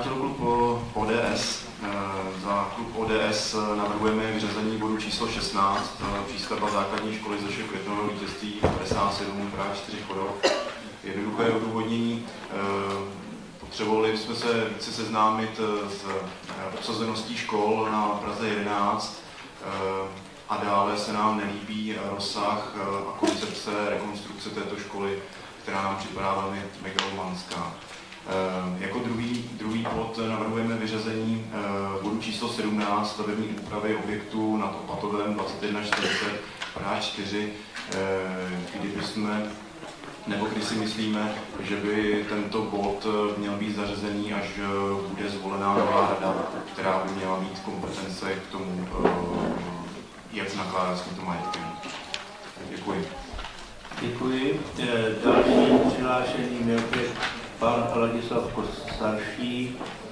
vrátil klub ODS. Za klub ODS navrhujeme vyřazení bodu číslo 16, přístavba základní školy ze Květnového Vítězství 57, Praha 4 Chodov. Jednoduché odůvodnění. Potřebovali jsme se více seznámit s obsazeností škol na Praze 11 a dále se nám nelíbí rozsah a koncepce rekonstrukce této školy, která nám připadá velmi megalomanská. Jako druhý bod navrhujeme vyřazení bodu číslo 17 stavební úpravy objektu nad Opatovem 2140 Praha 4, kdy si myslíme, že by tento bod měl být zařazený, až bude zvolená nová rada, která by měla mít kompetence k tomu, jak nakládat s tímto majetkem. Děkuji. Děkuji. Dalším přihlášeným je opět pan Ladislav Starší.